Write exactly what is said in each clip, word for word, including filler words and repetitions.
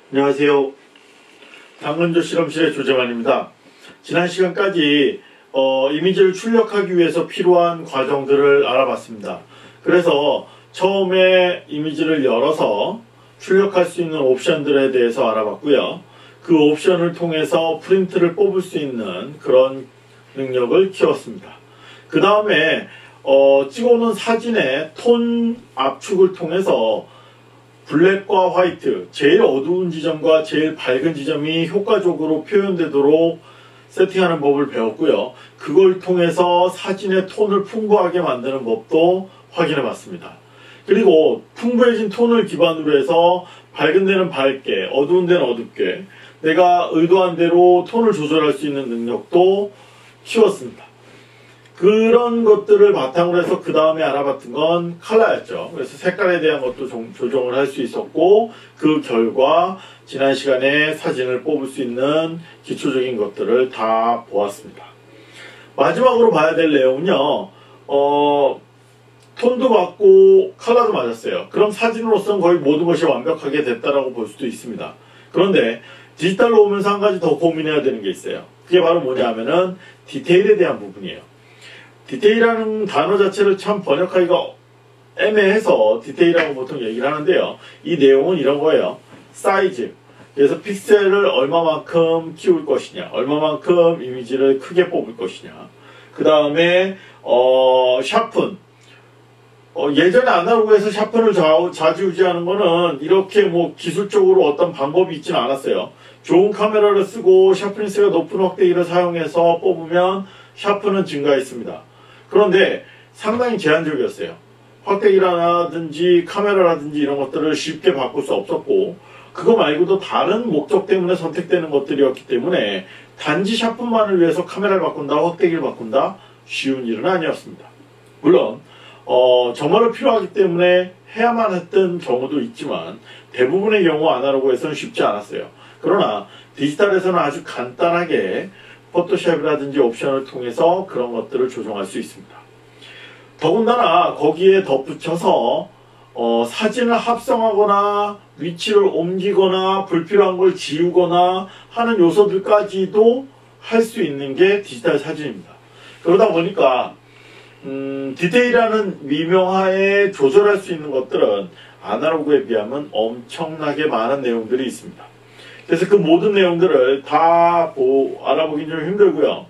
안녕하세요. 당근조 실험실의 조재만입니다. 지난 시간까지 어, 이미지를 출력하기 위해서 필요한 과정들을 알아봤습니다. 그래서 처음에 이미지를 열어서 출력할 수 있는 옵션들에 대해서 알아봤고요. 그 옵션을 통해서 프린트를 뽑을 수 있는 그런 능력을 키웠습니다. 그 다음에 어, 찍어놓은 사진의 톤 압축을 통해서 블랙과 화이트, 제일 어두운 지점과 제일 밝은 지점이 효과적으로 표현되도록 세팅하는 법을 배웠고요. 그걸 통해서 사진의 톤을 풍부하게 만드는 법도 확인해 봤습니다. 그리고 풍부해진 톤을 기반으로 해서 밝은 데는 밝게, 어두운 데는 어둡게 내가 의도한 대로 톤을 조절할 수 있는 능력도 키웠습니다. 그런 것들을 바탕으로 해서 그 다음에 알아봤던 건 컬러였죠. 그래서 색깔에 대한 것도 좀 조정을 할 수 있었고, 그 결과 지난 시간에 사진을 뽑을 수 있는 기초적인 것들을 다 보았습니다. 마지막으로 봐야 될 내용은요, 어, 톤도 맞고 컬러도 맞았어요. 그럼 사진으로서는 거의 모든 것이 완벽하게 됐다라고 볼 수도 있습니다. 그런데 디지털로 오면서 한 가지 더 고민해야 되는 게 있어요. 그게 바로 뭐냐 하면은 디테일에 대한 부분이에요. 디테일이라는 단어 자체를 참 번역하기가 애매해서 디테일이라고 보통 얘기를 하는데요. 이 내용은 이런 거예요. 사이즈. 그래서 픽셀을 얼마만큼 키울 것이냐, 얼마만큼 이미지를 크게 뽑을 것이냐. 그 다음에 어, 샤픈. 어, 예전에 아날로그에서 샤픈을 자, 좌지우지하는 거는 이렇게 뭐 기술적으로 어떤 방법이 있지는 않았어요. 좋은 카메라를 쓰고 샤프니스가 높은 확대기를 사용해서 뽑으면 샤픈은 증가했습니다. 그런데 상당히 제한적이었어요. 확대기라든지 카메라라든지 이런 것들을 쉽게 바꿀 수 없었고, 그거 말고도 다른 목적 때문에 선택되는 것들이었기 때문에 단지 샤픈만을 위해서 카메라를 바꾼다, 확대기를 바꾼다, 쉬운 일은 아니었습니다. 물론 어, 정말로 필요하기 때문에 해야만 했던 경우도 있지만 대부분의 경우 아날로그에서는 쉽지 않았어요. 그러나 디지털에서는 아주 간단하게 포토샵이라든지 옵션을 통해서 그런 것들을 조정할 수 있습니다. 더군다나 거기에 덧붙여서 어, 사진을 합성하거나 위치를 옮기거나 불필요한 걸 지우거나 하는 요소들까지도 할 수 있는 게 디지털 사진입니다. 그러다 보니까 음, 디테일이라는 미명하에 조절할 수 있는 것들은 아날로그에 비하면 엄청나게 많은 내용들이 있습니다. 그래서 그 모든 내용들을 다 보, 알아보긴 좀 힘들고요.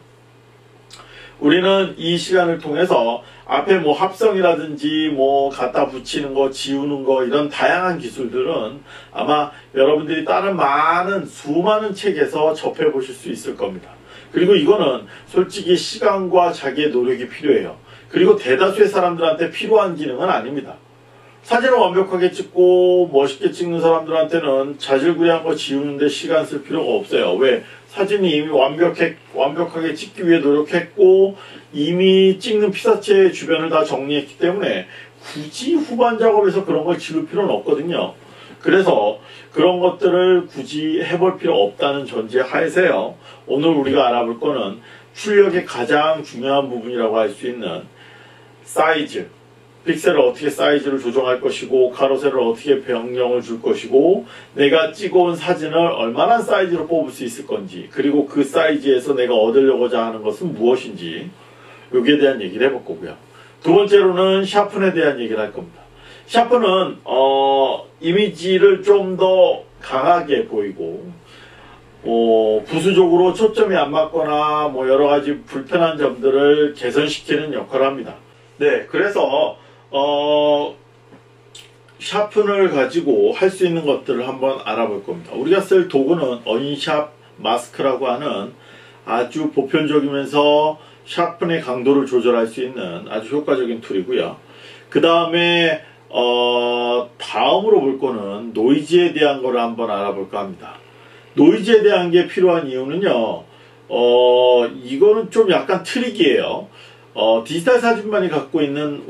우리는 이 시간을 통해서 앞에 뭐 합성이라든지 뭐 갖다 붙이는 거, 지우는 거 이런 다양한 기술들은 아마 여러분들이 다른 많은 수많은 책에서 접해 보실 수 있을 겁니다. 그리고 이거는 솔직히 시간과 자기의 노력이 필요해요. 그리고 대다수의 사람들한테 필요한 기능은 아닙니다. 사진을 완벽하게 찍고 멋있게 찍는 사람들한테는 자질구레한 거 지우는데 시간 쓸 필요가 없어요. 왜? 사진이 이미 완벽해, 완벽하게 찍기 위해 노력했고 이미 찍는 피사체 주변을 다 정리했기 때문에 굳이 후반 작업에서 그런 걸 지울 필요는 없거든요. 그래서 그런 것들을 굳이 해볼 필요 없다는 전제 하에서요. 오늘 우리가 알아볼 거는 출력의 가장 중요한 부분이라고 할 수 있는 사이즈. 픽셀을 어떻게 사이즈를 조정할 것이고 가로세를 어떻게 변경을 줄 것이고 내가 찍어온 사진을 얼마나 사이즈로 뽑을 수 있을 건지, 그리고 그 사이즈에서 내가 얻으려고자 하는 것은 무엇인지, 여기에 대한 얘기를 해볼 거고요. 두 번째로는 샤픈에 대한 얘기를 할 겁니다. 샤픈은 어, 이미지를 좀 더 강하게 보이고 어, 부수적으로 초점이 안 맞거나 뭐 여러가지 불편한 점들을 개선시키는 역할을 합니다. 네, 그래서 어, 샤픈을 가지고 할 수 있는 것들을 한번 알아볼 겁니다. 우리가 쓸 도구는 언샵 마스크라고 하는 아주 보편적이면서 샤픈의 강도를 조절할 수 있는 아주 효과적인 툴이고요. 그 다음에 어, 다음으로 볼 거는 노이즈에 대한 거를 한번 알아볼까 합니다. 노이즈에 대한 게 필요한 이유는요, 어, 이거는 좀 약간 트릭이에요. 어, 디지털 사진만이 갖고 있는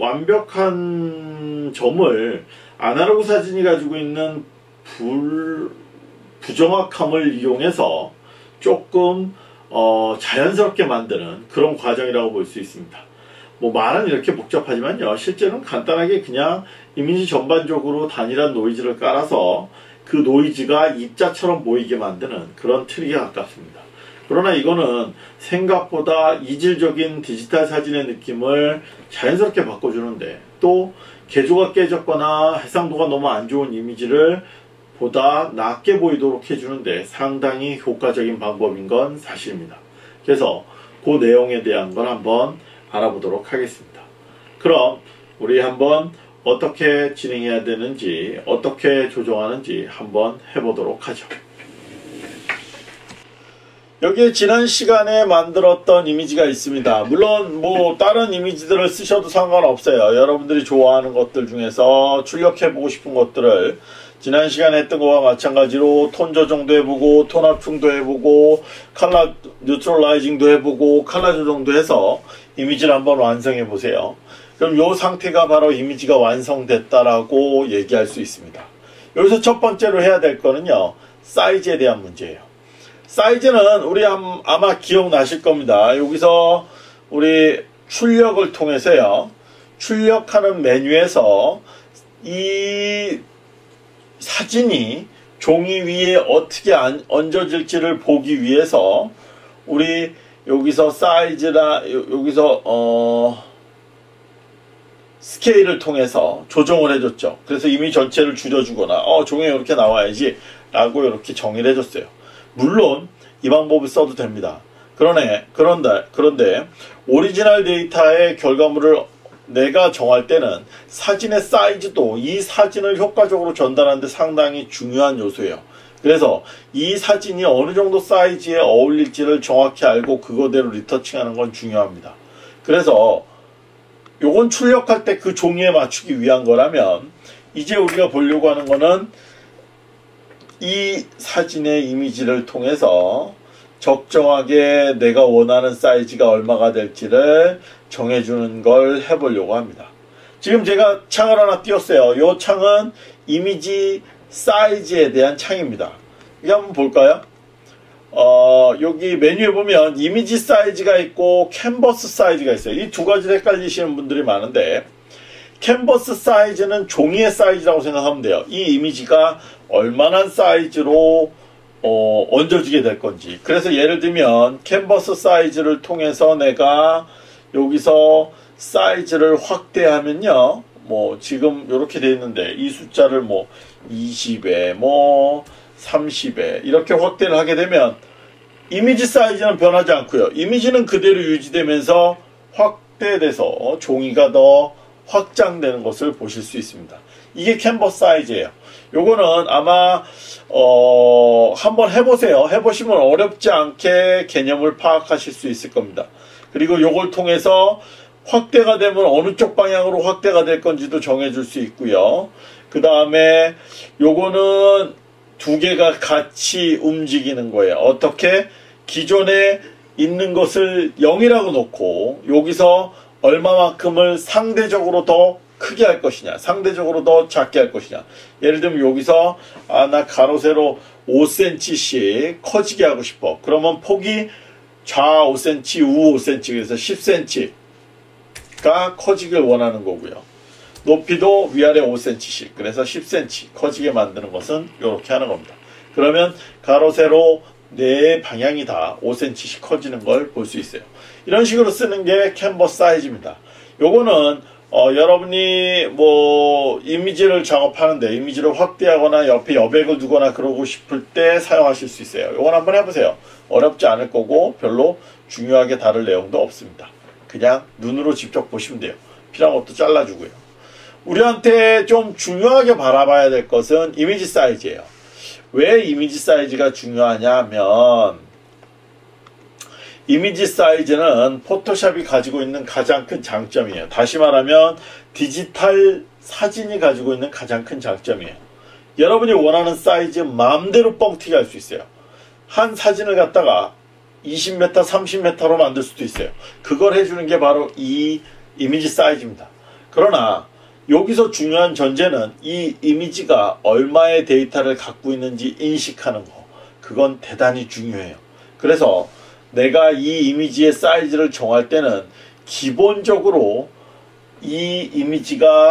완벽한 점을 아날로그 사진이 가지고 있는 불, 부정확함을 이용해서 조금 어, 자연스럽게 만드는 그런 과정이라고 볼 수 있습니다. 뭐 말은 이렇게 복잡하지만요, 실제는 간단하게 그냥 이미지 전반적으로 단일한 노이즈를 깔아서 그 노이즈가 입자처럼 보이게 만드는 그런 트릭에 가깝습니다. 그러나 이거는 생각보다 이질적인 디지털 사진의 느낌을 자연스럽게 바꿔주는데, 또 개조가 깨졌거나 해상도가 너무 안 좋은 이미지를 보다 낮게 보이도록 해주는데 상당히 효과적인 방법인 건 사실입니다. 그래서 그 내용에 대한 걸 한번 알아보도록 하겠습니다. 그럼 우리 한번 어떻게 진행해야 되는지, 어떻게 조정하는지 한번 해보도록 하죠. 여기에 지난 시간에 만들었던 이미지가 있습니다. 물론 뭐 다른 이미지들을 쓰셔도 상관없어요. 여러분들이 좋아하는 것들 중에서 출력해보고 싶은 것들을 지난 시간에 했던 거와 마찬가지로 톤 조정도 해보고, 톤 합충도 해보고, 컬러 뉴트럴라이징도 해보고, 컬러 조정도 해서 이미지를 한번 완성해 보세요. 그럼 이 상태가 바로 이미지가 완성됐다라고 얘기할 수 있습니다. 여기서 첫 번째로 해야 될 거는요, 사이즈에 대한 문제예요. 사이즈는 우리 아마 기억나실 겁니다. 여기서 우리 출력을 통해서요, 출력하는 메뉴에서 이 사진이 종이 위에 어떻게 얹어질지를 보기 위해서 우리 여기서 사이즈나 여기서 어 스케일을 통해서 조정을 해줬죠. 그래서 이미 전체를 줄여주거나 어 종이에 이렇게 나와야지 라고 이렇게 정의를 해줬어요. 물론 이 방법을 써도 됩니다. 그러네, 그런데, 그런데 오리지널 데이터의 결과물을 내가 정할 때는 사진의 사이즈도 이 사진을 효과적으로 전달하는 데 상당히 중요한 요소예요. 그래서 이 사진이 어느 정도 사이즈에 어울릴지를 정확히 알고 그거대로 리터칭하는 건 중요합니다. 그래서 요건 출력할 때 그 종이에 맞추기 위한 거라면, 이제 우리가 보려고 하는 거는 이 사진의 이미지를 통해서 적정하게 내가 원하는 사이즈가 얼마가 될지를 정해주는 걸 해보려고 합니다. 지금 제가 창을 하나 띄웠어요. 이 창은 이미지 사이즈에 대한 창입니다. 이거 한번 볼까요? 어, 여기 메뉴에 보면 이미지 사이즈가 있고 캔버스 사이즈가 있어요. 이 두 가지를 헷갈리시는 분들이 많은데, 캔버스 사이즈는 종이의 사이즈라고 생각하면 돼요. 이 이미지가 얼마나 사이즈로 어, 얹어지게 될 건지. 그래서 예를 들면 캔버스 사이즈를 통해서 내가 여기서 사이즈를 확대하면요, 뭐 지금 이렇게 되어 있는데 이 숫자를 뭐 이십에 뭐 삼십에 이렇게 확대를 하게 되면 이미지 사이즈는 변하지 않고요, 이미지는 그대로 유지되면서 확대돼서 종이가 더 확장되는 것을 보실 수 있습니다. 이게 캔버스 사이즈예요. 요거는 아마 어 한번 해보세요. 해보시면 어렵지 않게 개념을 파악하실 수 있을 겁니다. 그리고 요걸 통해서 확대가 되면 어느 쪽 방향으로 확대가 될 건지도 정해줄 수 있고요. 그 다음에 요거는 두 개가 같이 움직이는 거예요. 어떻게? 기존에 있는 것을 영이라고 놓고 여기서 얼마만큼을 상대적으로 더 크게 할 것이냐, 상대적으로 더 작게 할 것이냐. 예를 들면 여기서 아, 나 가로 세로 오 센티미터씩 커지게 하고 싶어. 그러면 폭이 좌 오 센티미터, 우 오 센티미터, 그래서 십 센티미터가 커지길 원하는 거고요. 높이도 위아래 오 센티미터씩, 그래서 십 센티미터 커지게 만드는 것은 이렇게 하는 겁니다. 그러면 가로 세로 네 방향이 다 오 센티미터씩 커지는 걸 볼 수 있어요. 이런 식으로 쓰는 게 캔버스 사이즈입니다. 요거는 어, 여러분이 뭐 이미지를 작업하는데 이미지를 확대하거나 옆에 여백을 두거나 그러고 싶을 때 사용하실 수 있어요. 요건 한번 해보세요. 어렵지 않을 거고 별로 중요하게 다룰 내용도 없습니다. 그냥 눈으로 직접 보시면 돼요. 필요한 것도 잘라주고요. 우리한테 좀 중요하게 바라봐야 될 것은 이미지 사이즈예요. 왜 이미지 사이즈가 중요하냐 하면, 이미지 사이즈는 포토샵이 가지고 있는 가장 큰 장점이에요. 다시 말하면 디지털 사진이 가지고 있는 가장 큰 장점이에요. 여러분이 원하는 사이즈 마음대로 뻥튀기 할 수 있어요. 한 사진을 갖다가 이십 미터, 삼십 미터로 만들 수도 있어요. 그걸 해주는 게 바로 이 이미지 사이즈입니다. 그러나 여기서 중요한 전제는 이 이미지가 얼마의 데이터를 갖고 있는지 인식하는 거. 그건 대단히 중요해요. 그래서 내가 이 이미지의 사이즈를 정할 때는 기본적으로 이 이미지가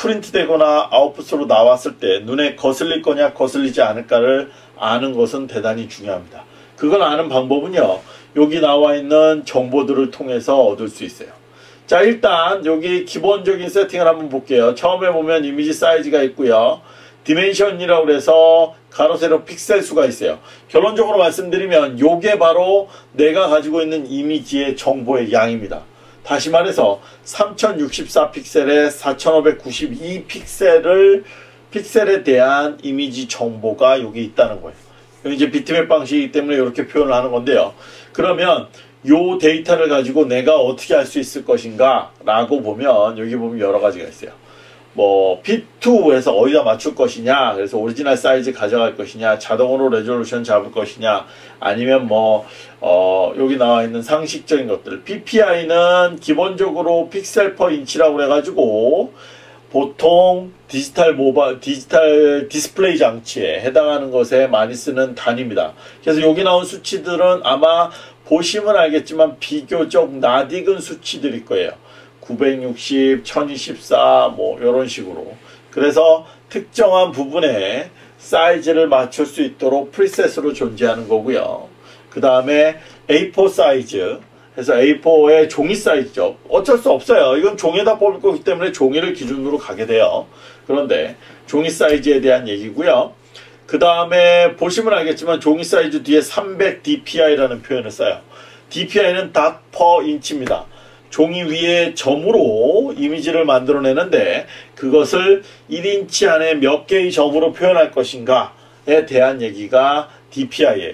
프린트 되거나 아웃풋으로 나왔을 때 눈에 거슬릴 거냐 거슬리지 않을까를 아는 것은 대단히 중요합니다. 그걸 아는 방법은요, 여기 나와 있는 정보들을 통해서 얻을 수 있어요. 자, 일단 여기 기본적인 세팅을 한번 볼게요. 처음에 보면 이미지 사이즈가 있고요, 디멘션이라고 해서 가로 세로 픽셀 수가 있어요. 결론적으로 말씀드리면 요게 바로 내가 가지고 있는 이미지의 정보의 양입니다. 다시 말해서 삼천육십사 픽셀에 사천오백구십이 픽셀을 픽셀에 대한 이미지 정보가 여기 있다는 거예요. 여기 이제 비트맵 방식이기 때문에 이렇게 표현을 하는 건데요. 그러면 요 데이터를 가지고 내가 어떻게 할 수 있을 것인가 라고 보면 여기 보면 여러 가지가 있어요. 뭐 핏 투에서 어디다 맞출 것이냐, 그래서 오리지널 사이즈 가져갈 것이냐, 자동으로 레졸루션 잡을 것이냐, 아니면 뭐 어 여기 나와 있는 상식적인 것들, 피피아이는 기본적으로 픽셀 퍼 인치라고 해가지고 보통 디지털 모바 디지털 디스플레이 장치에 해당하는 것에 많이 쓰는 단위입니다. 그래서 여기 나온 수치들은 아마 보시면 알겠지만 비교적 낯익은 수치들일 거예요. 구백육십, 천이십사 뭐 이런 식으로. 그래서 특정한 부분에 사이즈를 맞출 수 있도록 프리셋으로 존재하는 거고요. 그 다음에 에이 포 사이즈, 그래서 에이 포의 종이 사이즈죠. 어쩔 수 없어요. 이건 종이에다 뽑을 거기 때문에 종이를 기준으로 가게 돼요. 그런데 종이 사이즈에 대한 얘기고요. 그 다음에 보시면 알겠지만 종이 사이즈 뒤에 삼백 디 피 아이라는 표현을 써요. 디 피 아이는 닷 퍼 인치입니다. 종이 위에 점으로 이미지를 만들어내는데 그것을 일 인치 안에 몇 개의 점으로 표현할 것인가에 대한 얘기가 디 피 아이예요.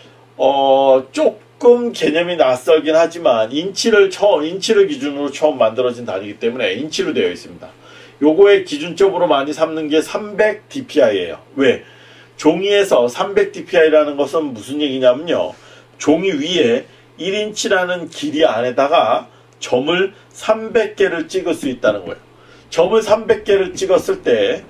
어, 조금 개념이 낯설긴 하지만 인치를 처음, 인치를 기준으로 처음 만들어진 단위이기 때문에 인치로 되어 있습니다. 요거의 기준점으로 많이 삼는 게 삼백 디 피 아이예요. 왜? 종이에서 삼백 디 피 아이라는 것은 무슨 얘기냐면요, 종이 위에 일 인치라는 길이 안에다가 점을 삼백 개를 찍을 수 있다는 거예요. 점을 삼백 개를 찍었을 때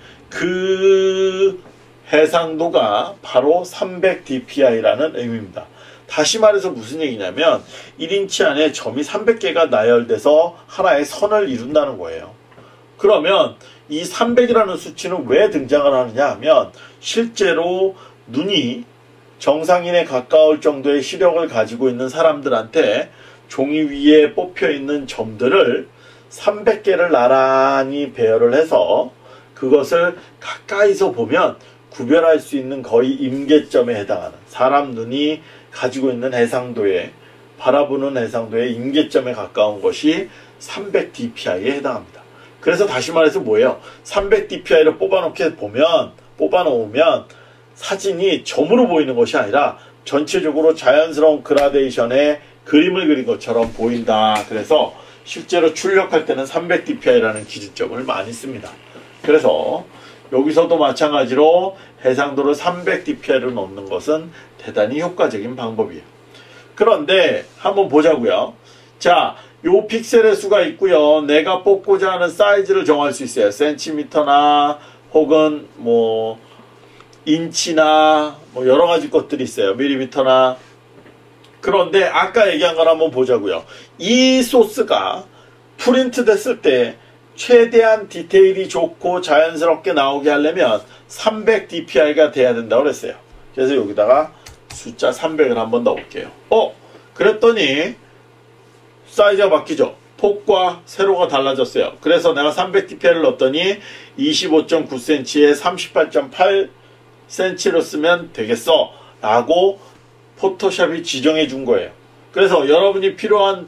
그 해상도가 바로 삼백 디 피 아이라는 의미입니다. 다시 말해서 무슨 얘기냐면 일 인치 안에 점이 삼백 개가 나열돼서 하나의 선을 이룬다는 거예요. 그러면 이 삼백이라는 수치는 왜 등장을 하느냐 하면 실제로 눈이 정상인에 가까울 정도의 시력을 가지고 있는 사람들한테 종이 위에 뽑혀 있는 점들을 삼백 개를 나란히 배열을 해서 그것을 가까이서 보면 구별할 수 있는 거의 임계점에 해당하는, 사람 눈이 가지고 있는 해상도에, 바라보는 해상도의 임계점에 가까운 것이 삼백 디 피 아이에 해당합니다. 그래서 다시 말해서 뭐예요? 삼백 디 피 아이를 뽑아놓게 보면, 뽑아놓으면 사진이 점으로 보이는 것이 아니라 전체적으로 자연스러운 그라데이션의 그림을 그린 것처럼 보인다. 그래서 실제로 출력할 때는 삼백 디 피 아이라는 기준점을 많이 씁니다. 그래서 여기서도 마찬가지로 해상도를 삼백 디 피 아이로 넣는 것은 대단히 효과적인 방법이에요. 그런데 한번 보자고요. 자, 요 픽셀의 수가 있고요. 내가 뽑고자 하는 사이즈를 정할 수 있어요. 센티미터나 혹은 뭐 인치나 뭐 여러 가지 것들이 있어요. 밀리미터나. 그런데 아까 얘기한 걸 한번 보자고요. 이 소스가 프린트 됐을 때 최대한 디테일이 좋고 자연스럽게 나오게 하려면 삼백 디 피 아이가 돼야 된다고 그랬어요. 그래서 여기다가 숫자 삼백을 한번 넣어볼게요. 어? 그랬더니 사이즈가 바뀌죠. 폭과 세로가 달라졌어요. 그래서 내가 삼백 디 피 아이를 넣었더니 이십오 점 구 센티미터에 삼십팔 점 팔 센티미터로 쓰면 되겠어 라고 포토샵이 지정해 준 거예요. 그래서 여러분이 필요한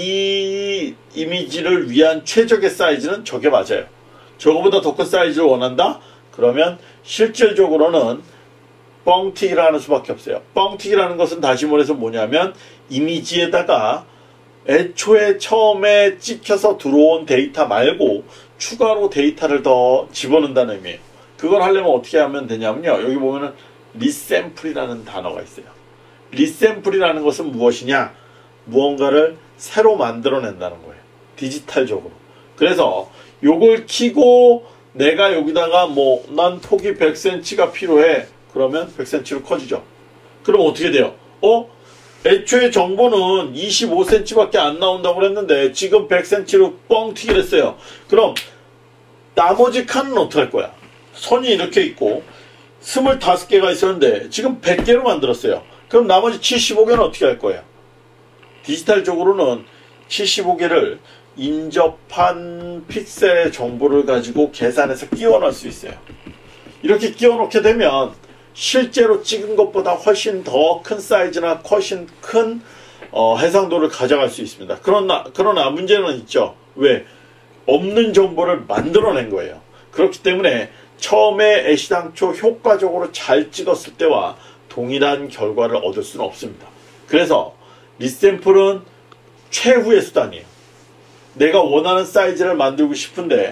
이 이미지를 위한 최적의 사이즈는 저게 맞아요. 저거보다 더 큰 사이즈를 원한다? 그러면 실질적으로는 뻥튀기를 하는 수밖에 없어요. 뻥튀기라는 것은 다시 말해서 뭐냐면 이미지에다가 애초에 처음에 찍혀서 들어온 데이터 말고 추가로 데이터를 더 집어넣는다는 의미예요. 그걸 하려면 어떻게 하면 되냐면요. 여기 보면은 리샘플이라는 단어가 있어요. 리샘플이라는 것은 무엇이냐? 무언가를 새로 만들어낸다는 거예요. 디지털적으로. 그래서 요걸 키고 내가 여기다가 뭐 난 폭이 백 센티미터가 필요해. 그러면 백 센티미터로 커지죠. 그럼 어떻게 돼요? 어? 애초에 정보는 이십오 센티미터밖에 안 나온다고 그랬는데 지금 백 센티미터로 뻥튀기를 했어요. 그럼 나머지 칸은 어떡할 거야? 선이 이렇게 있고 스물다섯 개가 있었는데 지금 백 개로 만들었어요. 그럼 나머지 칠십오 개는 어떻게 할 거예요? 디지털적으로는 칠십오 개를 인접한 픽셀의 정보를 가지고 계산해서 끼워 넣을 수 있어요. 이렇게 끼워 넣게 되면 실제로 찍은 것보다 훨씬 더 큰 사이즈나 훨씬 큰 어, 해상도를 가져갈 수 있습니다. 그러나, 그러나 문제는 있죠. 왜? 없는 정보를 만들어낸 거예요. 그렇기 때문에 처음에 애시당초 효과적으로 잘 찍었을 때와 동일한 결과를 얻을 수는 없습니다. 그래서 리샘플은 최후의 수단이에요. 내가 원하는 사이즈를 만들고 싶은데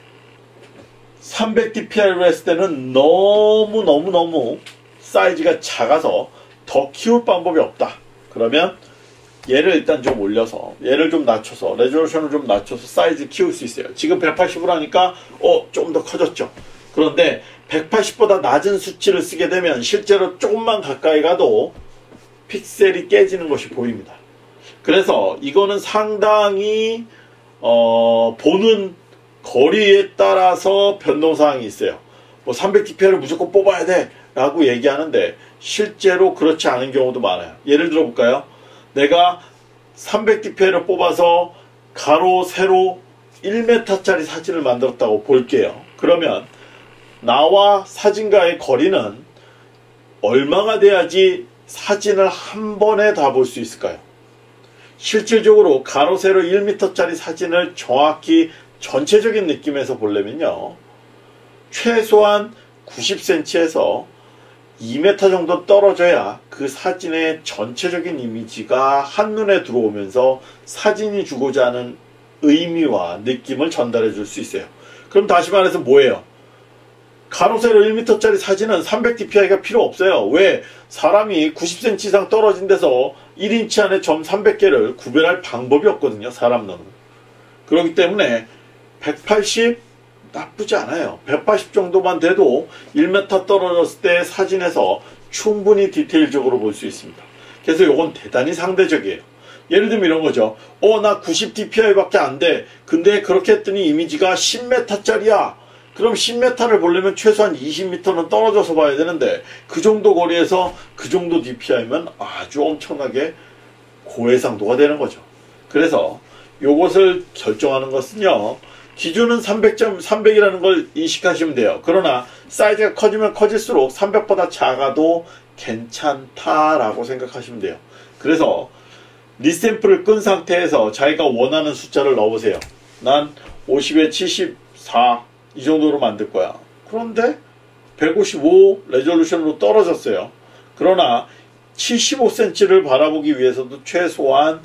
삼백 디피아이로 했을 때는 너무너무너무 사이즈가 작아서 더 키울 방법이 없다. 그러면 얘를 일단 좀 올려서 얘를 좀 낮춰서 레졸루션을 좀 낮춰서 사이즈 키울 수 있어요. 지금 백팔십으로 하니까 어, 좀 더 커졌죠. 그런데 백팔십보다 낮은 수치를 쓰게 되면 실제로 조금만 가까이 가도 픽셀이 깨지는 것이 보입니다. 그래서 이거는 상당히 어, 보는 거리에 따라서 변동사항이 있어요. 뭐 삼백 디피아이를 무조건 뽑아야 돼 라고 얘기하는데 실제로 그렇지 않은 경우도 많아요. 예를 들어 볼까요? 내가 삼백 디피아이를 뽑아서 가로 세로 일 미터짜리 사진을 만들었다고 볼게요. 그러면 나와 사진과의 거리는 얼마가 돼야지 사진을 한 번에 다 볼 수 있을까요? 실질적으로 가로 세로 일 미터짜리 사진을 정확히 전체적인 느낌에서 보려면요, 최소한 구십 센티미터에서 이 미터 정도 떨어져야 그 사진의 전체적인 이미지가 한눈에 들어오면서 사진이 주고자 하는 의미와 느낌을 전달해 줄 수 있어요. 그럼 다시 말해서 뭐예요? 가로 세로 일 미터짜리 사진은 삼백 디피아이가 필요 없어요. 왜? 사람이 구십 센티미터 이상 떨어진 데서 일 인치 안에 점 삼백 개를 구별할 방법이 없거든요. 사람 눈은. 그렇기 때문에 백팔십 나쁘지 않아요. 백팔십 정도만 돼도 일 미터 떨어졌을 때 사진에서 충분히 디테일적으로 볼 수 있습니다. 그래서 이건 대단히 상대적이에요. 예를 들면 이런 거죠. 어, 나 구십 디피아이 밖에 안 돼. 근데 그렇게 했더니 이미지가 십 미터짜리야. 그럼 십 미터를 보려면 최소한 이십 미터는 떨어져서 봐야 되는데 그 정도 거리에서 그 정도 디피아이면 아주 엄청나게 고해상도가 되는 거죠. 그래서 이것을 결정하는 것은요, 기준은 삼백 점 삼백이라는 걸 인식하시면 돼요. 그러나 사이즈가 커지면 커질수록 삼백보다 작아도 괜찮다라고 생각하시면 돼요. 그래서 리샘플을 끈 상태에서 자기가 원하는 숫자를 넣어보세요. 난 오십에 칠십사 이 정도로 만들 거야. 그런데 백오십오 레졸루션으로 떨어졌어요. 그러나 칠십오 센티미터를 바라보기 위해서도 최소한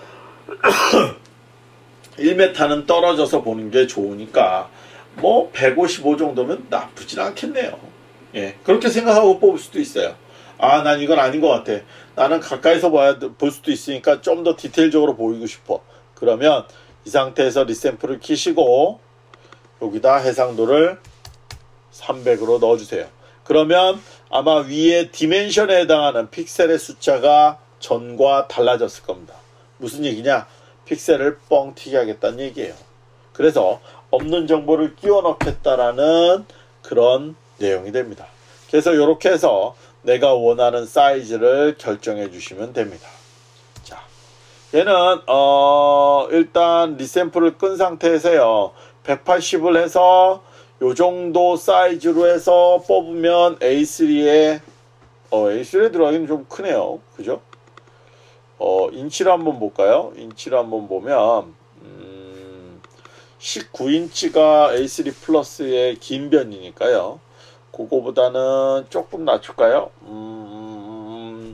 일 미터는 떨어져서 보는 게 좋으니까 뭐 백오십오 정도면 나쁘진 않겠네요. 예, 그렇게 생각하고 뽑을 수도 있어요. 아, 난 이건 아닌 것 같아. 나는 가까이서 봐야 볼 수도 있으니까 좀 더 디테일적으로 보이고 싶어. 그러면 이 상태에서 리샘플을 키시고 여기다 해상도를 삼백으로 넣어주세요. 그러면 아마 위에 디멘션에 해당하는 픽셀의 숫자가 전과 달라졌을 겁니다. 무슨 얘기냐? 픽셀을 뻥 튀게 하겠다는 얘기예요. 그래서 없는 정보를 끼워 넣겠다라는 그런 내용이 됩니다. 그래서 이렇게 해서 내가 원하는 사이즈를 결정해 주시면 됩니다. 자, 얘는 어 일단 리샘플을 끈 상태에서요, 백팔십을 해서 요 정도 사이즈로 해서 뽑으면 에이 쓰리에 어 에이 쓰리에 들어가기는 좀 크네요. 그죠? 어, 인치를 한번 볼까요? 인치를 한번 보면, 음, 십구 인치가 에이 쓰리 플러스의 긴 변이니까요. 그거보다는 조금 낮출까요? 음,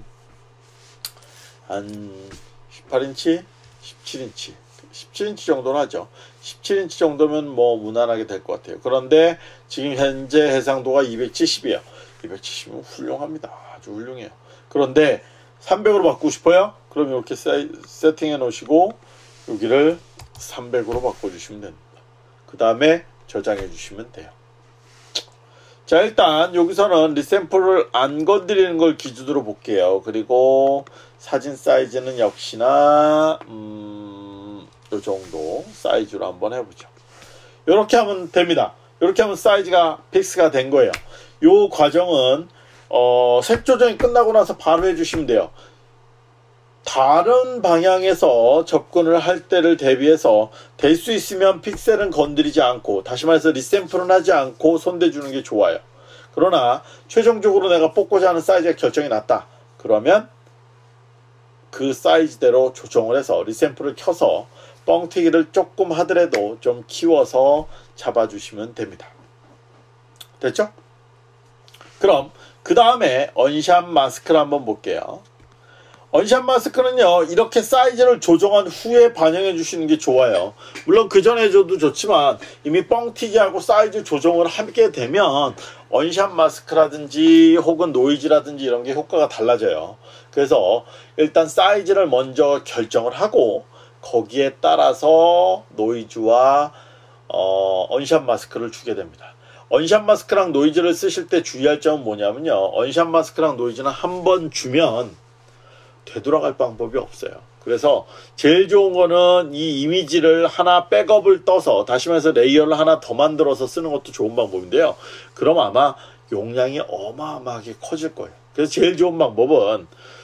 한 십팔 인치? 십칠 인치. 십칠 인치 정도는 하죠. 십칠 인치 정도면 뭐 무난하게 될 것 같아요. 그런데 지금 현재 해상도가 이백칠십이에요. 이백칠십이면 훌륭합니다. 아주 훌륭해요. 그런데 삼백으로 바꾸고 싶어요? 그럼 이렇게 세팅해 놓으시고 여기를 삼백으로 바꿔주시면 됩니다. 그 다음에 저장해 주시면 돼요. 자, 일단 여기서는 리샘플을 안 건드리는 걸 기준으로 볼게요. 그리고 사진 사이즈는 역시나 음, 이 정도 사이즈로 한번 해보죠. 이렇게 하면 됩니다. 이렇게 하면 사이즈가 픽스가 된 거예요. 이 과정은 어, 색 조정이 끝나고 나서 바로 해주시면 돼요. 다른 방향에서 접근을 할 때를 대비해서 될 수 있으면 픽셀은 건드리지 않고, 다시 말해서 리샘플은 하지 않고 손대주는 게 좋아요. 그러나 최종적으로 내가 뽑고자 하는 사이즈가 결정이 났다. 그러면 그 사이즈대로 조정을 해서 리샘플을 켜서 뻥튀기를 조금 하더라도 좀 키워서 잡아주시면 됩니다. 됐죠? 그럼 그 다음에 언샷 마스크를 한번 볼게요. 언샷 마스크는요, 이렇게 사이즈를 조정한 후에 반영해 주시는 게 좋아요. 물론 그 전에 해줘도 좋지만 이미 뻥튀기하고 사이즈 조정을 하게 되면 언샷 마스크라든지 혹은 노이즈라든지 이런 게 효과가 달라져요. 그래서 일단 사이즈를 먼저 결정을 하고 거기에 따라서 노이즈와 어, 언샷 마스크를 주게 됩니다. 언샷 마스크랑 노이즈를 쓰실 때 주의할 점은 뭐냐면요, 언샷 마스크랑 노이즈는 한 번 주면 되돌아갈 방법이 없어요. 그래서 제일 좋은 거는 이 이미지를 하나 백업을 떠서, 다시 말해서 레이어를 하나 더 만들어서 쓰는 것도 좋은 방법인데요, 그럼 아마 용량이 어마어마하게 커질 거예요. 그래서 제일 좋은 방법은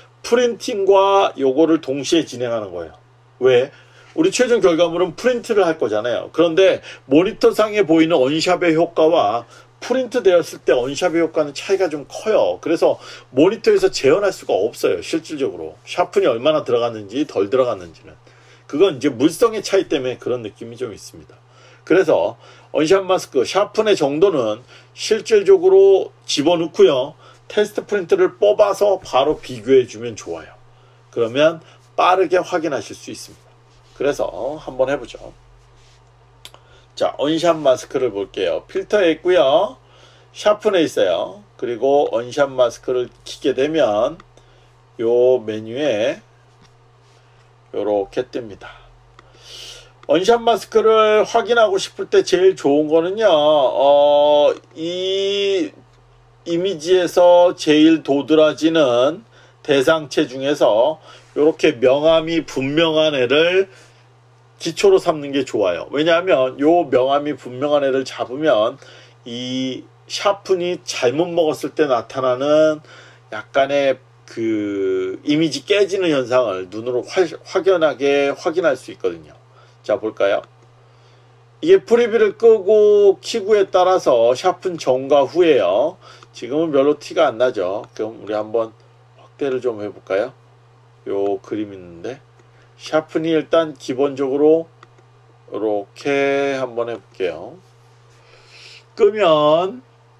프린팅과 요거를 동시에 진행하는 거예요. 왜? 우리 최종 결과물은 프린트를 할 거잖아요. 그런데 모니터상에 보이는 언샵의 효과와 프린트 되었을 때 언샵의 효과는 차이가 좀 커요. 그래서 모니터에서 재현할 수가 없어요. 실질적으로 샤픈이 얼마나 들어갔는지 덜 들어갔는지는, 그건 이제 물성의 차이 때문에 그런 느낌이 좀 있습니다. 그래서 언샵 마스크 샤픈의 정도는 실질적으로 집어넣고요, 테스트 프린트를 뽑아서 바로 비교해 주면 좋아요. 그러면 빠르게 확인하실 수 있습니다. 그래서 한번 해보죠. 자, 언샷 마스크를 볼게요. 필터에 있고요, 샤픈에 있어요. 그리고 언샷 마스크를 키게 되면 요 메뉴에 요렇게 뜹니다. 언샷 마스크를 확인하고 싶을 때 제일 좋은 거는요, 어, 이 이미지에서 제일 도드라지는 대상체 중에서 이렇게 명암이 분명한 애를 기초로 삼는 게 좋아요. 왜냐하면 요 명암이 분명한 애를 잡으면 이 샤픈이 잘못 먹었을 때 나타나는 약간의 그 이미지 깨지는 현상을 눈으로 화, 확연하게 확인할 수 있거든요. 자, 볼까요? 이게 프리뷰를 끄고 키구에 따라서 샤픈 전과 후에요, 지금은 별로 티가 안 나죠. 그럼 우리 한번 확대를 좀 해볼까요? 요 그림 있는데, 샤픈이 일단 기본적으로 이렇게 한번 해볼게요. 끄면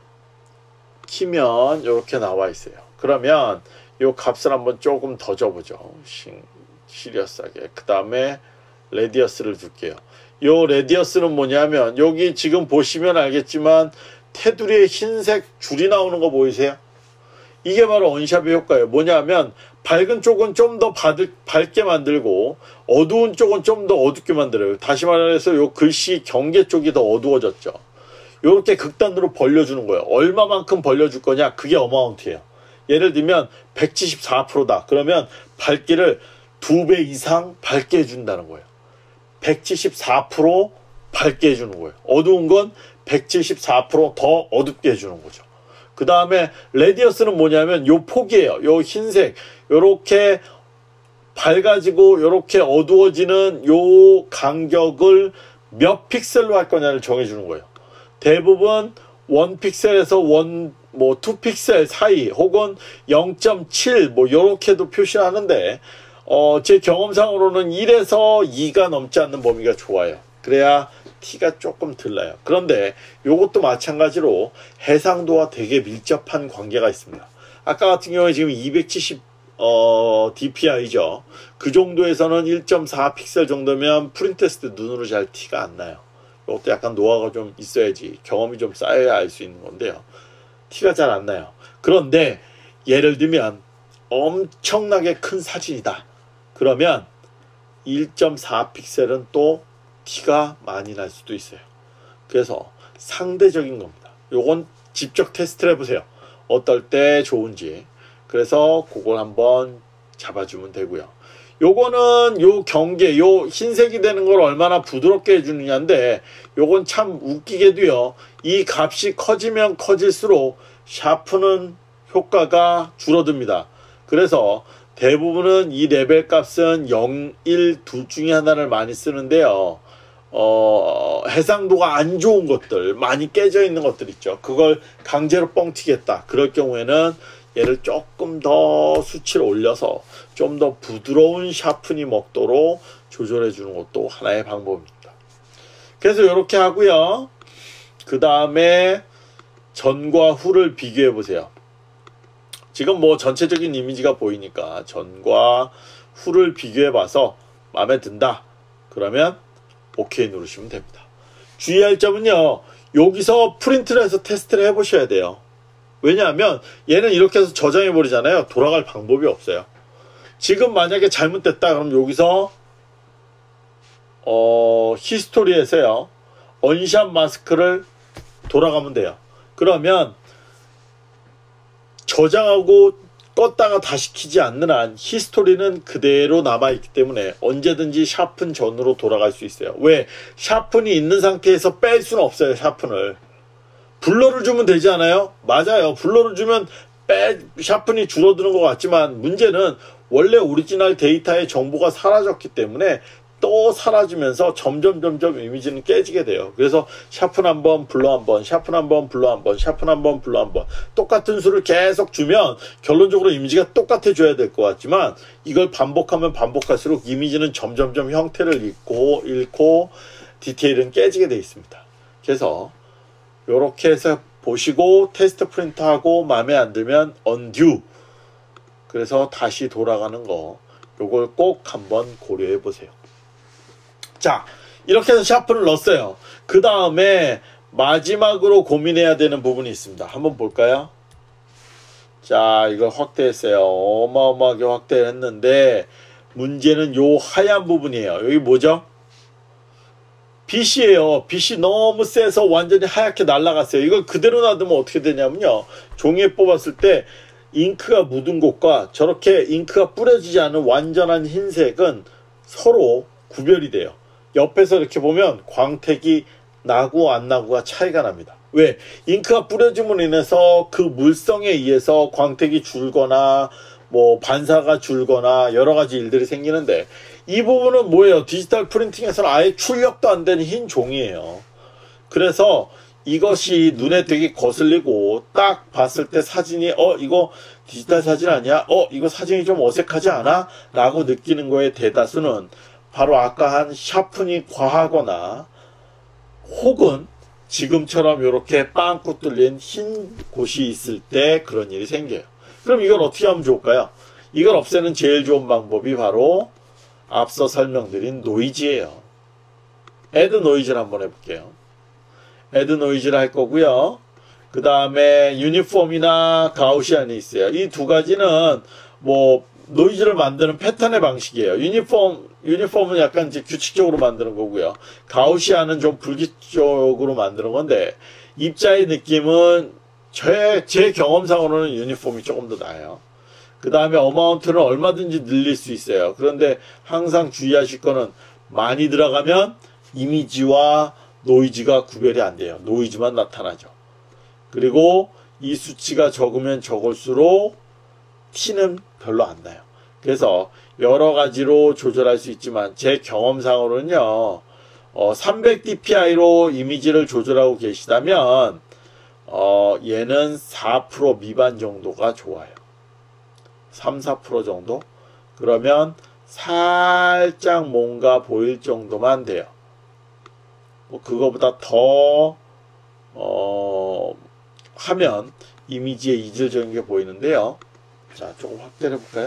키면 이렇게 나와 있어요. 그러면 요 값을 한번 조금 더 줘보죠. 시리어스하게. 그 다음에 레디어스를 줄게요. 요 레디어스는 뭐냐면, 여기 지금 보시면 알겠지만 테두리에 흰색 줄이 나오는 거 보이세요? 이게 바로 언샵의 효과예요. 뭐냐면 밝은 쪽은 좀 더 밝게 만들고 어두운 쪽은 좀 더 어둡게 만들어요. 다시 말해서 요 글씨 경계 쪽이 더 어두워졌죠. 요렇게 극단으로 벌려주는 거예요. 얼마만큼 벌려줄 거냐, 그게 어마운트예요. 예를 들면 백칠십사 퍼센트다 그러면 밝기를 두 배 이상 밝게 해준다는 거예요. 백칠십사 퍼센트 밝게 해주는 거예요. 어두운 건 백칠십사 퍼센트 더 어둡게 해주는 거죠. 그 다음에 레디어스는 뭐냐면 요 폭이에요. 요 흰색 요렇게 밝아지고 요렇게 어두워지는 요 간격을 몇 픽셀로 할 거냐를 정해주는 거예요. 대부분 일 픽셀에서 일, 뭐 이 픽셀 사이 혹은 영 점 칠 뭐 요렇게도 표시하는데, 어, 제 경험상으로는 일에서 이가 넘지 않는 범위가 좋아요. 그래야 티가 조금 덜 나요. 그런데 요것도 마찬가지로 해상도와 되게 밀접한 관계가 있습니다. 아까 같은 경우에 지금 이백칠십 어, 디피아이죠. 그 정도에서는 일 점 사 픽셀 정도면 프린트했을 때 눈으로 잘 티가 안 나요. 이것도 약간 노하우가 좀 있어야지, 경험이 좀 쌓여야 알 수 있는 건데요, 티가 잘 안 나요. 그런데 예를 들면 엄청나게 큰 사진이다 그러면 일 점 사 픽셀은 또 티가 많이 날 수도 있어요. 그래서 상대적인 겁니다. 요건 직접 테스트를 해보세요. 어떨 때 좋은지. 그래서 그걸 한번 잡아주면 되고요. 요거는 요 경계, 요 흰색이 되는 걸 얼마나 부드럽게 해주느냐인데, 요건 참 웃기게도요, 이 값이 커지면 커질수록 샤프는 효과가 줄어듭니다. 그래서 대부분은 이 레벨 값은 영, 일, 둘 중에 하나를 많이 쓰는데요. 어, 해상도가 안 좋은 것들, 많이 깨져 있는 것들 있죠. 그걸 강제로 뻥튀겠다. 그럴 경우에는 얘를 조금 더 수치를 올려서 좀 더 부드러운 샤프니 먹도록 조절해 주는 것도 하나의 방법입니다. 그래서 이렇게 하고요. 그 다음에 전과 후를 비교해 보세요. 지금 뭐 전체적인 이미지가 보이니까 전과 후를 비교해 봐서 마음에 든다. 그러면 오케이 누르시면 됩니다. 주의할 점은요, 여기서 프린트를 해서 테스트를 해 보셔야 돼요. 왜냐하면 얘는 이렇게 해서 저장해 버리잖아요. 돌아갈 방법이 없어요. 지금 만약에 잘못됐다 그럼 여기서 어, 히스토리에서요, 언샷 마스크를 돌아가면 돼요. 그러면 저장하고 껐다가 다시 키지 않는 한 히스토리는 그대로 남아있기 때문에 언제든지 샤픈 전으로 돌아갈 수 있어요. 왜? 샤픈이 있는 상태에서 뺄 수는 없어요. 샤픈을 블러를 주면 되지 않아요? 맞아요. 블러를 주면 빼, 샤픈이 줄어드는 것 같지만 문제는 원래 오리지널 데이터의 정보가 사라졌기 때문에 또 사라지면서 점점 점점 이미지는 깨지게 돼요. 그래서 샤픈 한번, 블러 한번, 샤픈 한번, 블러 한번, 샤픈 한번, 블러 한번 똑같은 수를 계속 주면 결론적으로 이미지가 똑같아져야 될 것 같지만 이걸 반복하면 반복할수록 이미지는 점점점 형태를 잃고 잃고 디테일은 깨지게 돼 있습니다. 그래서 이렇게 해서 보시고 테스트 프린트하고 마음에 안 들면 undo, 그래서 다시 돌아가는 거, 요걸 꼭 한번 고려해 보세요. 자, 이렇게 해서 샤프를 넣었어요. 그 다음에 마지막으로 고민해야 되는 부분이 있습니다. 한번 볼까요? 자, 이걸 확대했어요. 어마어마하게 확대를 했는데 문제는 요 하얀 부분이에요. 여기 뭐죠? 빛이에요. 빛이 너무 세서 완전히 하얗게 날아갔어요. 이걸 그대로 놔두면 어떻게 되냐면요, 종이에 뽑았을 때 잉크가 묻은 곳과 저렇게 잉크가 뿌려지지 않은 완전한 흰색은 서로 구별이 돼요. 옆에서 이렇게 보면 광택이 나고 안 나고가 차이가 납니다. 왜? 잉크가 뿌려짐으로 인해서 그 물성에 의해서 광택이 줄거나 뭐 반사가 줄거나 여러 가지 일들이 생기는데, 이 부분은 뭐예요? 디지털 프린팅에서는 아예 출력도 안 되는 흰 종이에요. 그래서 이것이 눈에 되게 거슬리고 딱 봤을 때 사진이 어 이거 디지털 사진 아니야? 어 이거 사진이 좀 어색하지 않아? 라고 느끼는 거의 대다수는 바로 아까 한 샤픈이 과하거나 혹은 지금처럼 이렇게 빵꾸 뚫린 흰 곳이 있을 때 그런 일이 생겨요. 그럼 이걸 어떻게 하면 좋을까요? 이걸 없애는 제일 좋은 방법이 바로 앞서 설명드린 노이즈예요. 애드 노이즈를 한번 해볼게요. 애드 노이즈를 할 거고요. 그 다음에 유니폼이나 가우시안이 있어요. 이 두 가지는 뭐 노이즈를 만드는 패턴의 방식이에요. 유니폼, 유니폼은 약간 이제 규칙적으로 만드는 거고요. 가우시안은 좀 불규칙적으로 만드는 건데, 입자의 느낌은 제, 제 경험상으로는 유니폼이 조금 더 나아요. 그 다음에 어마운트는 얼마든지 늘릴 수 있어요. 그런데 항상 주의하실 거는 많이 들어가면 이미지와 노이즈가 구별이 안 돼요. 노이즈만 나타나죠. 그리고 이 수치가 적으면 적을수록 티는 별로 안 나요. 그래서 여러 가지로 조절할 수 있지만 제 경험상으로는요, 어, 삼백 디피아이로 이미지를 조절하고 계시다면 어, 얘는 사 퍼센트 미만 정도가 좋아요. 삼, 사 퍼센트 정도? 그러면 살짝 뭔가 보일 정도만 돼요. 뭐 그거보다 더 어, 하면 이미지에 이질적인 게 보이는데요. 자, 조금 확대를 해볼까요?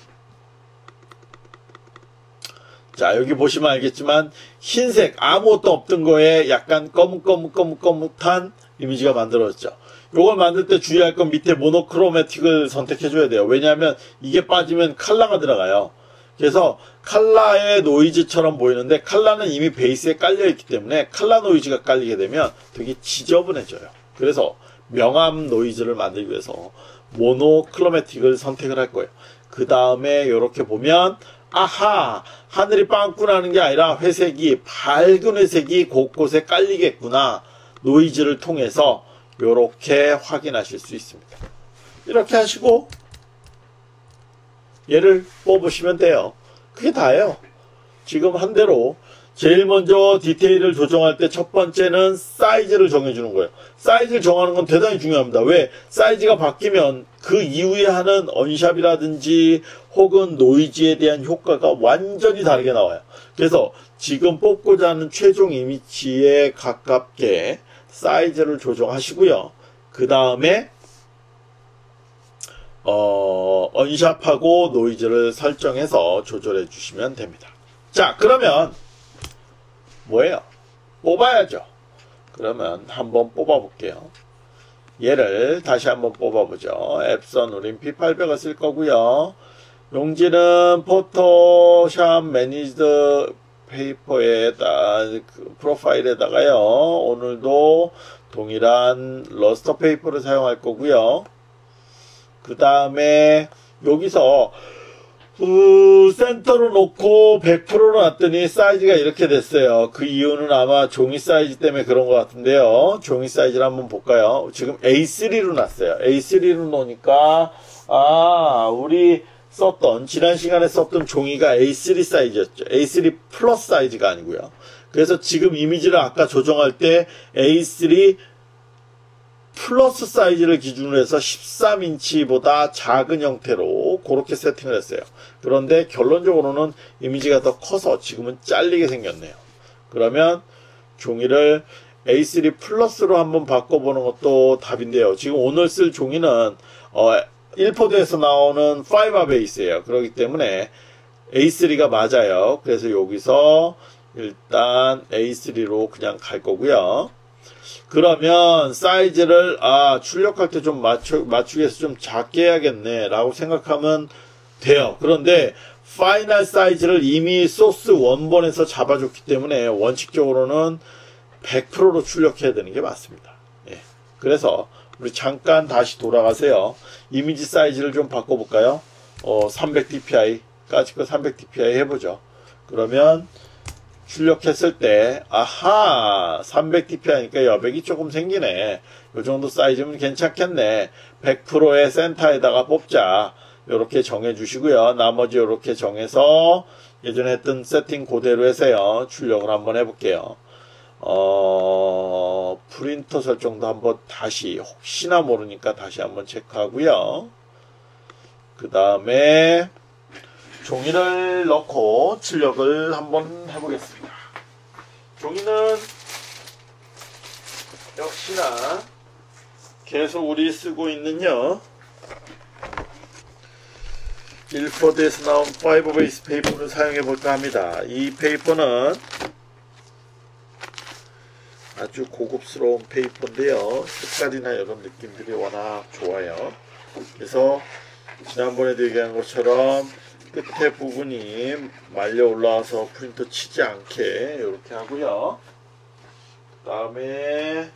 자, 여기 보시면 알겠지만 흰색 아무것도 없던 거에 약간 거뭇거뭇거뭇거뭇한 이미지가 만들어졌죠. 요걸 만들 때 주의할 건 밑에 모노크로매틱을 선택해 줘야 돼요. 왜냐하면 이게 빠지면 컬러가 들어가요. 그래서 컬러의 노이즈처럼 보이는데 컬러는 이미 베이스에 깔려 있기 때문에 컬러 노이즈가 깔리게 되면 되게 지저분해져요. 그래서 명암 노이즈를 만들기 위해서 모노크로매틱을 선택을 할 거예요. 그 다음에 이렇게 보면 아하, 하늘이 빵꾸나는 게 아니라 회색이, 밝은 회색이 곳곳에 깔리겠구나. 노이즈를 통해서 이렇게 확인하실 수 있습니다. 이렇게 하시고 얘를 뽑으시면 돼요. 그게 다예요. 지금 한 대로 제일 먼저 디테일을 조정할 때 첫 번째는 사이즈를 정해주는 거예요. 사이즈를 정하는 건 대단히 중요합니다. 왜? 사이즈가 바뀌면 그 이후에 하는 언샵이라든지 혹은 노이즈에 대한 효과가 완전히 다르게 나와요. 그래서 지금 뽑고자 하는 최종 이미지에 가깝게 사이즈를 조정하시고요. 그 다음에 어, 언샵하고 노이즈를 설정해서 조절해 주시면 됩니다. 자, 그러면 뭐예요? 뽑아야죠. 그러면 한번 뽑아 볼게요. 얘를 다시 한번 뽑아 보죠. 앱선 우린 피 팔백을 쓸 거고요. 용지는 포토샵 매니지드 페이퍼에다 그 프로파일에다가요. 오늘도 동일한 러스터 페이퍼를 사용할 거고요. 그 다음에 여기서 그 센터로 놓고 백 퍼센트로 놨더니 사이즈가 이렇게 됐어요. 그 이유는 아마 종이 사이즈 때문에 그런 것 같은데요. 종이 사이즈를 한번 볼까요? 지금 에이 쓰리로 놨어요. 에이 쓰리로 놓으니까 아 우리 썼던 지난 시간에 썼던 종이가 에이 쓰리 사이즈였죠. 에이 쓰리 플러스 사이즈가 아니고요. 그래서 지금 이미지를 아까 조정할 때 에이 쓰리 플러스 사이즈를 기준으로 해서 십삼 인치보다 작은 형태로 그렇게 세팅을 했어요. 그런데 결론적으로는 이미지가 더 커서 지금은 잘리게 생겼네요. 그러면 종이를 에이 쓰리 플러스로 한번 바꿔보는 것도 답인데요. 지금 오늘 쓸 종이는 어, 일포드에서 나오는 파이버 베이스예요. 그렇기 때문에 에이 쓰리가 맞아요. 그래서 여기서 일단 에이 쓰리로 그냥 갈 거고요. 그러면 사이즈를 아 출력할 때 좀 맞추, 맞추기 위해서 좀 작게 해야겠네 라고 생각하면 돼요. 그런데 파이널 사이즈를 이미 소스 원본에서 잡아줬기 때문에 원칙적으로는 백 퍼센트로 출력해야 되는 게 맞습니다. 예. 그래서 우리 잠깐 다시 돌아가세요. 이미지 사이즈를 좀 바꿔볼까요? 어, 삼백 디피아이 까짓 거 삼백 디피아이 해보죠. 그러면 출력했을 때 아하 삼백 디피아이니까 여백이 조금 생기네. 요 정도 사이즈면 괜찮겠네. 백 퍼센트의 센터에다가 뽑자. 요렇게 정해 주시고요. 나머지 요렇게 정해서 예전에 했던 세팅 그대로 해서요. 출력을 한번 해볼게요. 어, 프린터 설정도 한번 다시 혹시나 모르니까 다시 한번 체크하고요. 그 다음에 종이를 넣고 출력을 한번 해보겠습니다. 종이는 역시나 계속 우리 쓰고 있는요 일포드에서 나온 파이버 베이스 페이퍼를 사용해 볼까 합니다. 이 페이퍼는 아주 고급스러운 페이퍼인데요. 색깔이나 이런 느낌들이 워낙 좋아요. 그래서 지난번에도 얘기한 것처럼 끝에 부분이 말려 올라와서 프린터 치지 않게 이렇게 하고요. 그 다음에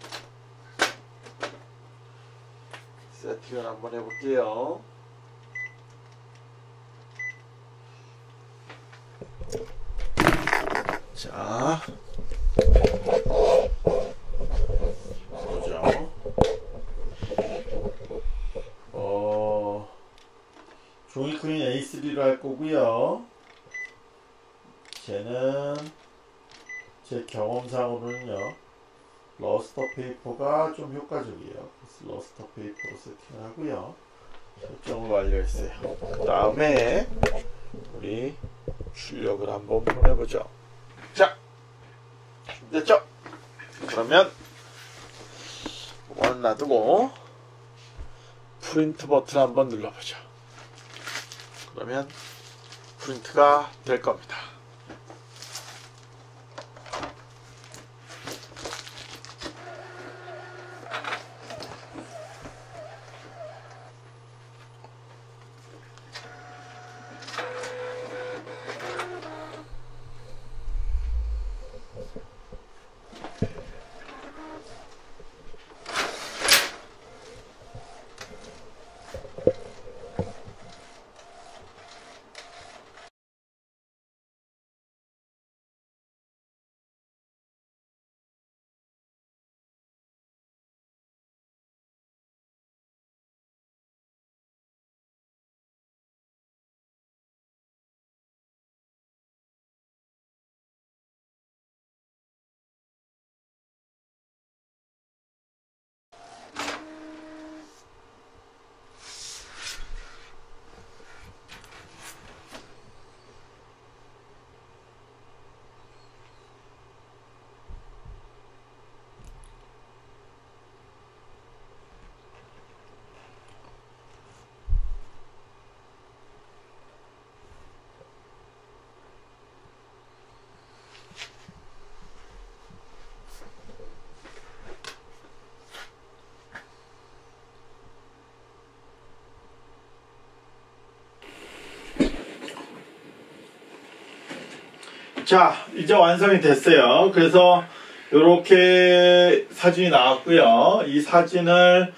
세팅을 한번 해볼게요. 자, 보죠. 어, 종이크린 에이 쓰리로 할 거고요. 쟤는 제 경험상으로는요 러스터 페이퍼가 좀 효과적이에요. 그래서 러스터 페이퍼로 세팅을 하고요. 설정을 완료했어요. 그 다음에 우리 출력을 한번 보내보죠. 자, 됐죠? 그러면 이건 놔두고 프린트 버튼 한번 눌러보죠. 그러면 프린트가 될 겁니다. 자, 이제 완성이 됐어요. 그래서 이렇게 사진이 나왔고요. 이 사진을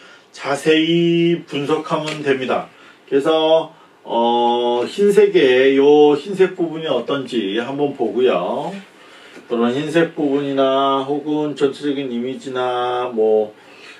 자세히 분석하면 됩니다. 그래서 어, 흰색의 요 흰색 부분이 어떤지 한번 보고요. 그런 흰색 부분이나 혹은 전체적인 이미지나 뭐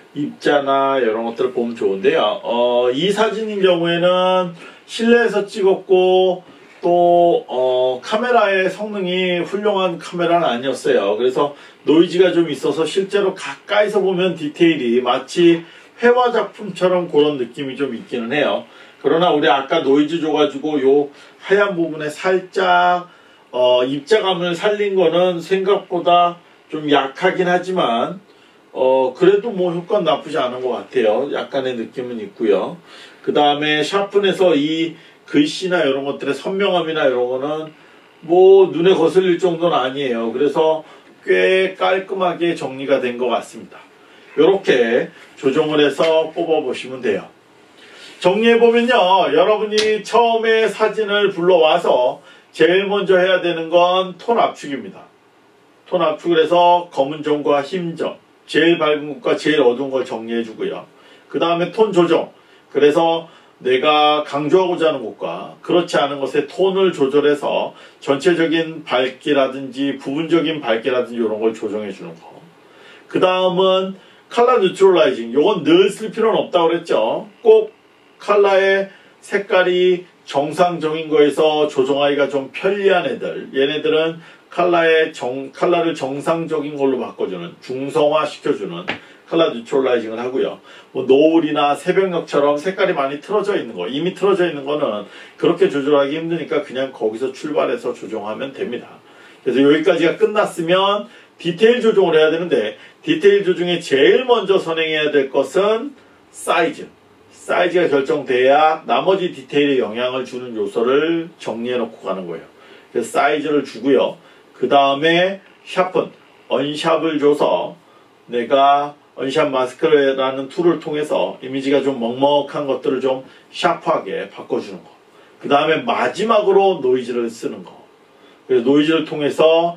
입자나 이런 것들을 보면 좋은데요. 어, 이 사진인 경우에는 실내에서 찍었고 또 어, 카메라의 성능이 훌륭한 카메라는 아니었어요. 그래서 노이즈가 좀 있어서 실제로 가까이서 보면 디테일이 마치 회화 작품처럼 그런 느낌이 좀 있기는 해요. 그러나 우리 아까 노이즈 줘가지고 요 하얀 부분에 살짝 어, 입자감을 살린 거는 생각보다 좀 약하긴 하지만 어, 그래도 뭐 효과는 나쁘지 않은 것 같아요. 약간의 느낌은 있고요. 그 다음에 샤픈에서 이 글씨나 이런 것들의 선명함이나 이런 거는 뭐 눈에 거슬릴 정도는 아니에요. 그래서 꽤 깔끔하게 정리가 된 것 같습니다. 이렇게 조정을 해서 뽑아보시면 돼요. 정리해보면요. 여러분이 처음에 사진을 불러와서 제일 먼저 해야 되는 건 톤 압축입니다. 톤 압축을 해서 검은 점과 흰 점, 제일 밝은 것과 제일 어두운 걸 정리해주고요. 그 다음에 톤 조정. 그래서 내가 강조하고자 하는 것과 그렇지 않은 것의 톤을 조절해서 전체적인 밝기라든지 부분적인 밝기라든지 이런 걸 조정해 주는 거. 그 다음은 컬러 뉴트럴라이징. 요건 늘 쓸 필요는 없다고 그랬죠. 꼭 컬러의 색깔이 정상적인 거에서 조정하기가 좀 편리한 애들. 얘네들은 컬러의 정, 컬러를 정상적인 걸로 바꿔주는, 중성화 시켜주는 컬러 뉴트럴라이징을 하고요. 뭐 노을이나 새벽녘처럼 색깔이 많이 틀어져 있는 거, 이미 틀어져 있는 거는 그렇게 조절하기 힘드니까 그냥 거기서 출발해서 조정하면 됩니다. 그래서 여기까지가 끝났으면 디테일 조정을 해야 되는데, 디테일 조정에 제일 먼저 선행해야 될 것은 사이즈. 사이즈가 결정돼야 나머지 디테일에 영향을 주는 요소를 정리해 놓고 가는 거예요. 그래서 사이즈를 주고요. 그 다음에 샤픈, 언샵을 줘서 내가 언샵 마스크라는 툴을 통해서 이미지가 좀 먹먹한 것들을 좀 샤프하게 바꿔주는 거. 그 다음에 마지막으로 노이즈를 쓰는 거. 그래서 노이즈를 통해서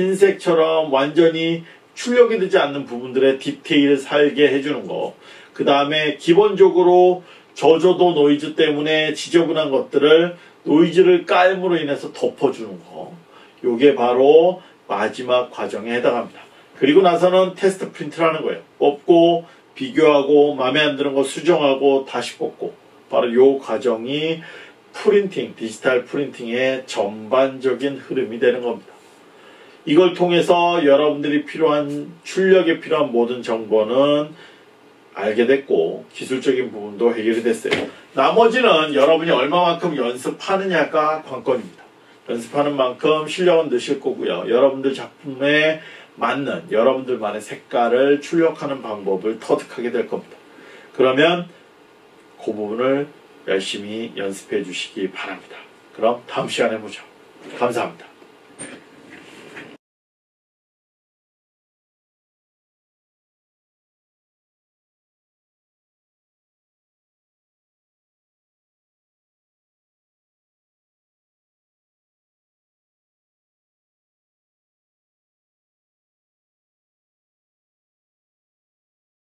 흰색처럼 완전히 출력이 되지 않는 부분들의 디테일을 살게 해주는 거. 그 다음에 기본적으로 저조도 노이즈 때문에 지저분한 것들을 노이즈를 깔음으로 인해서 덮어주는 거. 요게 바로 마지막 과정에 해당합니다. 그리고 나서는 테스트 프린트를 하는 거예요. 뽑고 비교하고 마음에 안 드는 거 수정하고 다시 뽑고. 바로 요 과정이 프린팅, 디지털 프린팅의 전반적인 흐름이 되는 겁니다. 이걸 통해서 여러분들이 필요한 출력에 필요한 모든 정보는 알게 됐고 기술적인 부분도 해결이 됐어요. 나머지는 여러분이 얼마만큼 연습하느냐가 관건입니다. 연습하는 만큼 실력은 느실 거고요. 여러분들 작품에 맞는 여러분들만의 색깔을 출력하는 방법을 터득하게 될 겁니다. 그러면 그 부분을 열심히 연습해 주시기 바랍니다. 그럼 다음 시간에 보죠. 감사합니다.